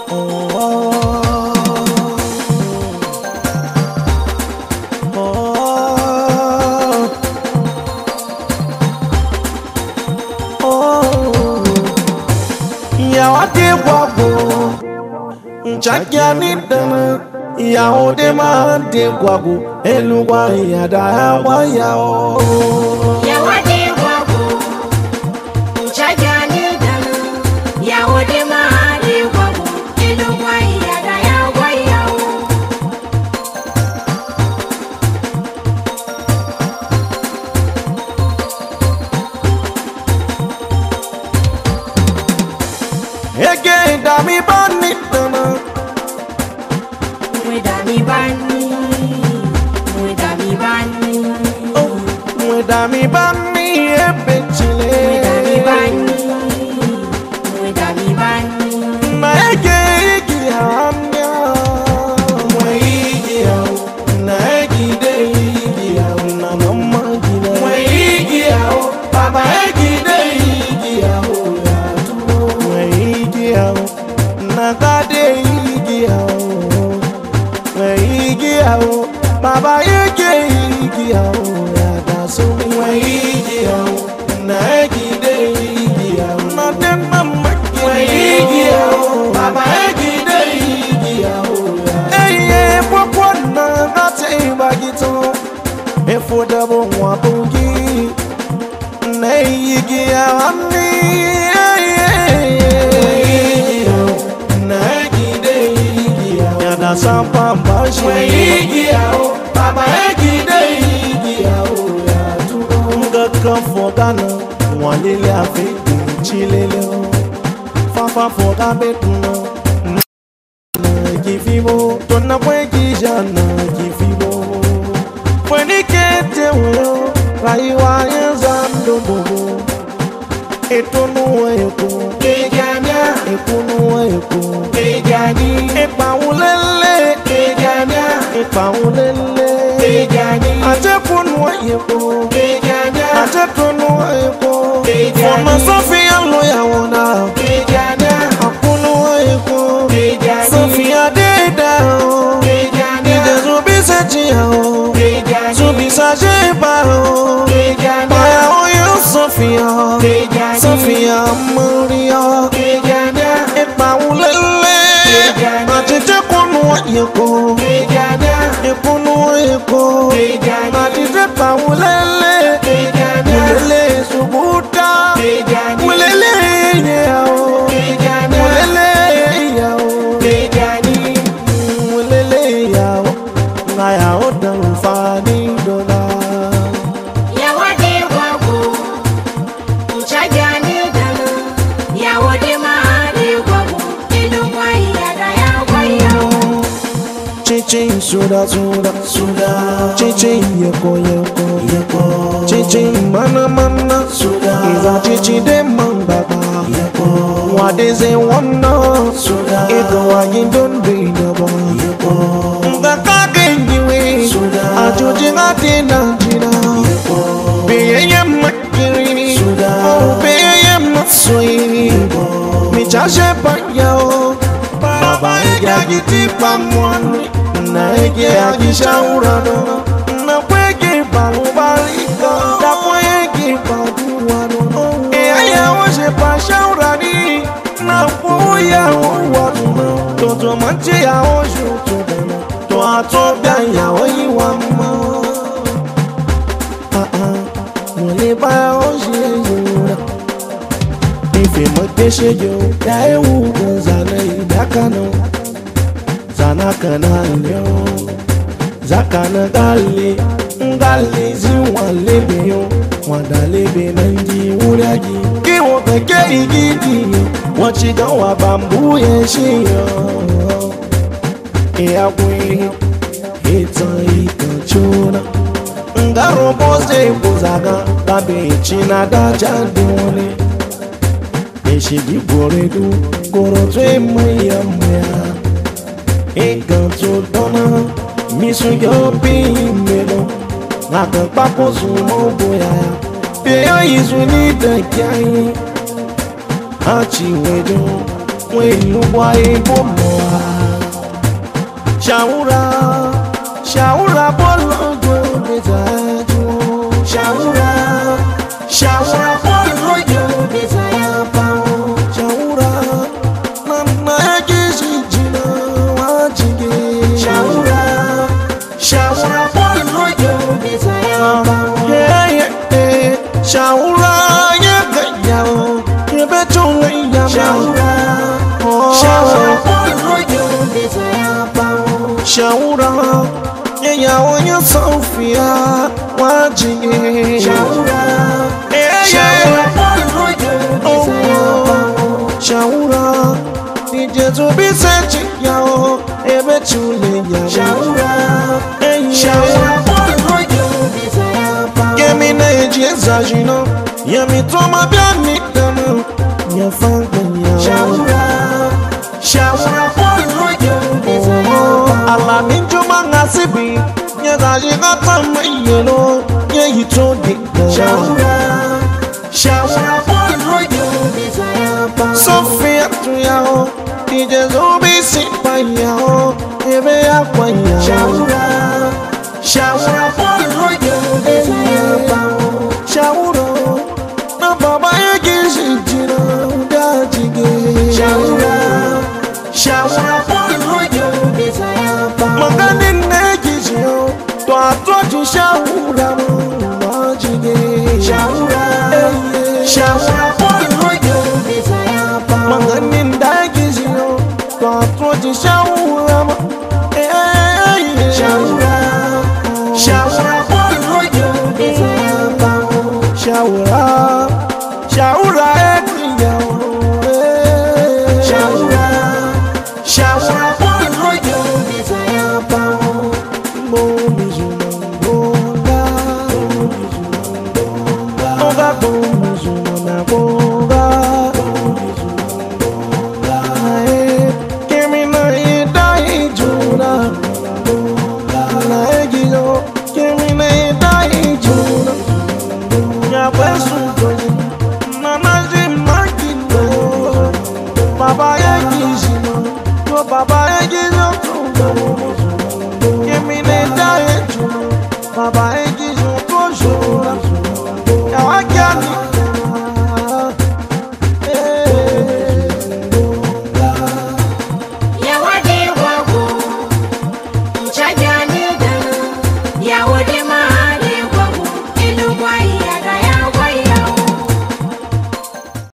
Chakiani dana ya ode ma de gwagu eluwa ya da wa ya o ya wade gwagu chakiani dana ya ode ma de gwagu eluwa ya da wa ya o ege dami bani dana Dami bani ebechile Dami bani na ege igi hamya mwe igi hau na egi de igi hau na mama gina mwe igi hau baba egi de igi hau ya tu mwe igi hau na gade igi hau mwe igi hau baba egi igi hau ya da so mwe igi hau na egi de igi hau na den mama mwe igi hau baba egi de igi hau ya eye popo na gate bagito efo dabo nwa bungi na igi hau amni na egi de igi hau ya da sampa mbashi mwe igi hau baba egi de igi hau ya tu kan for Ghana walele afi chilele fafa for Gabetuna na gifibo tona kweki jana gifibo fwenikete wo raiwa yezando bobo etonu eko kejanya ekunu eko kejani epawulele kejanya epawulele kejani atepunu eko kejanya atepunu eko fona Sofia loya wona kejanya akunu eko kejani Sofia deda kejani ijezubi sejiya kejani zubisa jeba kejani aya oyo Sofia kejani Sofia Maria kejani epawulele atepunu eko kejani ekunu eko atite pawulele mulele subuta mulele yao mulele yao mulele yao ngaya odan fani dola ya wade gwagu chakiani dana ya wade ma de gwagu eluwa ya da wa ya o Chichi suda suda suda Chichi yeko yeko yeko Chichi mana mana suda Iza chichi de mambaba yeko Wadeze wana suda Ego wajindon bidaba yeko Nga kage njiwe suda Ajuji ngati na jina yeko Beye makiri suda Beye masui Michashe pa yao Baba ega gitipa mwani na ege akishaurano na kwege balubarika na kwege baduwano aya wose pashaurani na kuya watu toto manche ya osho to atobia ya oyiwa mma mole ba oshe yura ife moteshe yo ya ewu gonzana idakano Zanakana leo Zakana gali Ngali ziwa lebeyo Wadalebe nanji uriagi Kiwo peke igiti Wachiga wa bambu yeshiyo Eakwe Hita ikachona Ngaro bose buzaga Tabe china daja dione Eshigi boredu Goro twe maya maya Egan to dona misu yo bi melo Naga papo sumo boya Peyo izu ni de kiai Hachi wedo when you boy bomoa. Shaura, shaura bolo yo bezajo. Shaura, shaura bolo yo bezaya pao. Shaura, mama gizi jina wajige. Shaura, shaura bolo yo bezaya pao. Yeah yeah yeah. Shaura ye gaya, ye betunga ya. Shaura, shaura bolo yo bezaya pao. Shaura, yeah, when you're Sophia, watching it. Shaura, yeah, oh, Shaura, did you to be searching, yo, ever to live, Shaura, Shaura, give me nages, as you know, yeah, me to my baby, you're fine, Shaura, Shaura, Allah minju mangasibi nyezaji gatama yelo ye yitodi Shaura Shaura Sophia tuyao DJ Zobi sipayao ebe akwanya Shaura Shaura Shaura na baba yegizi jina udajige Shaura Shaura Magani negizio, to atoji shaura majige. Shaura, shaura, Magani negizio, to atoji shaura ma. Shaura, shaura, shaura, shaura ekiya. Shaura, shaura. Bonga, bonga, bonga, bonga, bonga.